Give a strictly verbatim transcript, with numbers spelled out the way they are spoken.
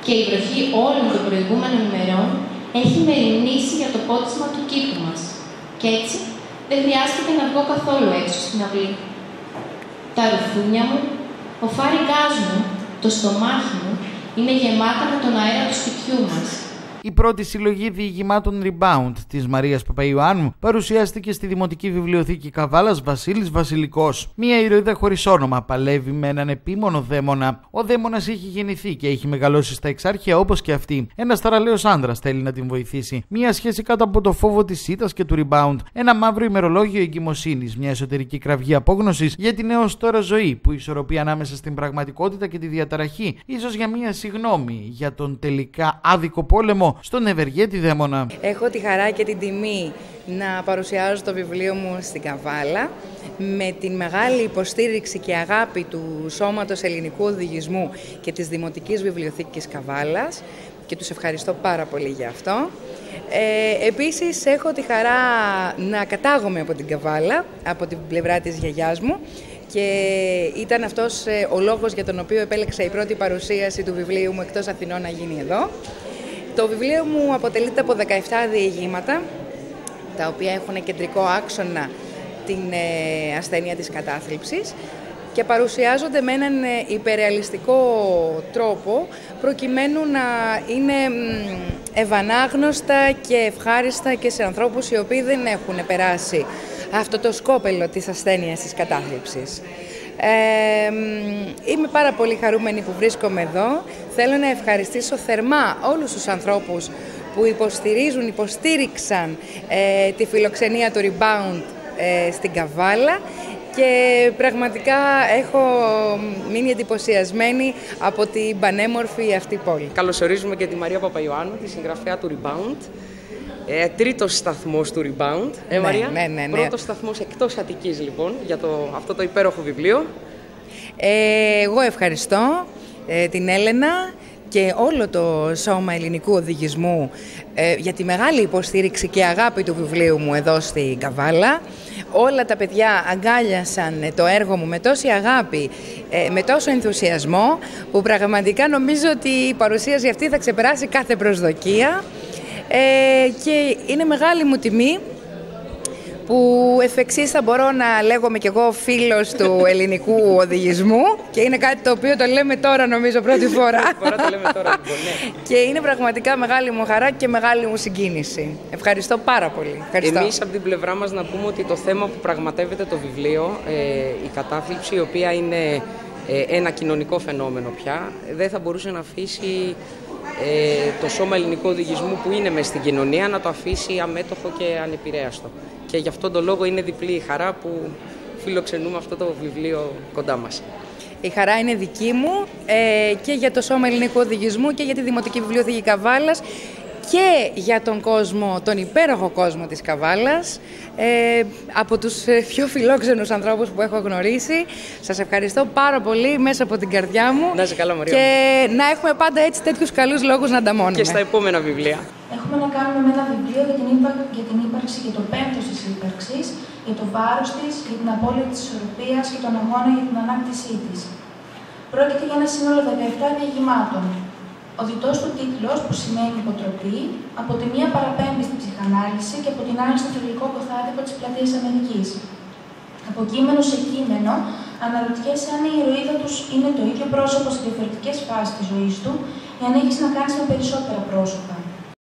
και η βροχή όλων των προηγούμενων ημερών έχει μεριμνήσει για το πότισμα του κήπου μας. Κι έτσι δεν χρειάστηκε να βγω καθόλου έξω στην αυλή. Τα ρουφούνια μου, ο φάριγγάς μου, το στομάχι μου είναι γεμάτα με τον αέρα του σπιτιού μας. Η πρώτη συλλογή διηγημάτων Rebound της Μαρίας Παπαϊωάννου παρουσιάστηκε στη Δημοτική Βιβλιοθήκη Καβάλας Βασίλης Βασιλικός. Μία ηρωίδα χωρίς όνομα παλεύει με έναν επίμονο δαίμονα. Ο δαίμονας έχει γεννηθεί και έχει μεγαλώσει στα εξάρχεια όπως και αυτή. Ένας ταραλέος άνδρας θέλει να την βοηθήσει. Μία σχέση κάτω από το φόβο της ήττας και του rebound. Ένα μαύρο ημερολόγιο εγκυμοσύνης. Μια εσωτερική κραυγή απόγνωσης για την έως τώρα ζωή που ισορροπεί ανάμεσα στην πραγματικότητα και τη διαταραχή. Ίσως για μία συγγνώμη για τον τελικά άδικο πόλεμο στον ευεργέτη δαίμονα. Έχω τη χαρά και την τιμή να παρουσιάζω το βιβλίο μου στην Καβάλα με την μεγάλη υποστήριξη και αγάπη του Σώματος Ελληνικού Οδηγισμού και της Δημοτικής Βιβλιοθήκης Καβάλας και τους ευχαριστώ πάρα πολύ για αυτό. Ε, επίσης έχω τη χαρά να κατάγομαι από την Καβάλα, από την πλευρά της γιαγιάς μου, και ήταν αυτός ο λόγος για τον οποίο επέλεξα η πρώτη παρουσίαση του βιβλίου μου εκτός Αθηνών να γίνει εδώ. Το βιβλίο μου αποτελείται από δεκαεπτά διηγήματα, τα οποία έχουν κεντρικό άξονα την ασθένεια της κατάθλιψης και παρουσιάζονται με έναν υπερρεαλιστικό τρόπο προκειμένου να είναι ευανάγνωστα και ευχάριστα και σε ανθρώπους οι οποίοι δεν έχουν περάσει αυτό το σκόπελο της ασθένειας της κατάθλιψης. Ε, είμαι πάρα πολύ χαρούμενη που βρίσκομαι εδώ. Θέλω να ευχαριστήσω θερμά όλους τους ανθρώπους που υποστηρίζουν, υποστήριξαν ε, τη φιλοξενία του Rebound ε, στην Καβάλα και πραγματικά έχω μείνει εντυπωσιασμένη από την πανέμορφη αυτή πόλη. Καλωσορίζουμε και τη Μαρία Παπαϊωάννου, τη συγγραφέα του Rebound. Ε, τρίτος σταθμός του Rebound, ε, Μαρία. Ναι, ναι, ναι. Πρώτος σταθμός εκτός Αττικής, λοιπόν, για το, αυτό το υπέροχο βιβλίο. Ε, εγώ ευχαριστώ ε, την Έλενα και όλο το Σώμα Ελληνικού Οδηγισμού ε, για τη μεγάλη υποστήριξη και αγάπη του βιβλίου μου εδώ στην Καβάλα. Όλα τα παιδιά αγκάλιασαν το έργο μου με τόση αγάπη, ε, με τόσο ενθουσιασμό, που πραγματικά νομίζω ότι η παρουσίαση αυτή θα ξεπεράσει κάθε προσδοκία. Ε, και είναι μεγάλη μου τιμή που εφ' εξής θα μπορώ να λέγομαι κι εγώ φίλος του ελληνικού οδηγισμού και είναι κάτι το οποίο το λέμε τώρα νομίζω πρώτη φορά. Πρώτη φορά το λέμε τώρα, λοιπόν, ναι. Και είναι πραγματικά μεγάλη μου χαρά και μεγάλη μου συγκίνηση. Ευχαριστώ πάρα πολύ. Ευχαριστώ. Εμείς από την πλευρά μας να πούμε ότι το θέμα που πραγματεύεται το βιβλίο, ε, η κατάθλιψη, η οποία είναι ε, ένα κοινωνικό φαινόμενο πια, δεν θα μπορούσε να αφήσει Ε, το Σώμα Ελληνικού Οδηγισμού που είναι μες στην κοινωνία να το αφήσει αμέτωχο και ανεπηρέαστο. Και γι' αυτόν τον λόγο είναι διπλή η χαρά που φιλοξενούμε αυτό το βιβλίο κοντά μας. Η χαρά είναι δική μου ε, και για το Σώμα Ελληνικού Οδηγισμού και για τη Δημοτική Βιβλιοθήκη Καβάλας και για τον κόσμο, τον υπέροχο κόσμο της Καβάλας, ε, από τους πιο φιλόξενους ανθρώπους που έχω γνωρίσει. Σας ευχαριστώ πάρα πολύ μέσα από την καρδιά μου. Να είσαι καλά, Μαρία. Και να έχουμε πάντα έτσι τέτοιους καλούς λόγους να ανταμώνουμε. Και στα επόμενα βιβλία. Έχουμε να κάνουμε με ένα βιβλίο για την, ύπαρ... για την ύπαρξη και το πένθος της ύπαρξης, για το βάρος της, για την απώλεια της ισορροπίας και τον αγώνα για την ανάκτησή της. Πρόκειται για ένα σύνολο δεκαεπτά διηγημάτων. Ο διτός του τίτλος, που σημαίνει υποτροπή, από τη μία παραπέμπει στην ψυχανάλυση και από την άλλη στο θρυλικό ποθάδικο της πλατείας Αμερικής. Από κείμενο σε κείμενο, αναρωτιέσαι αν η ηρωίδα τους είναι το ίδιο πρόσωπο σε διαφορετικές φάσεις της ζωής του ή αν έχεις να κάνεις με περισσότερα πρόσωπα.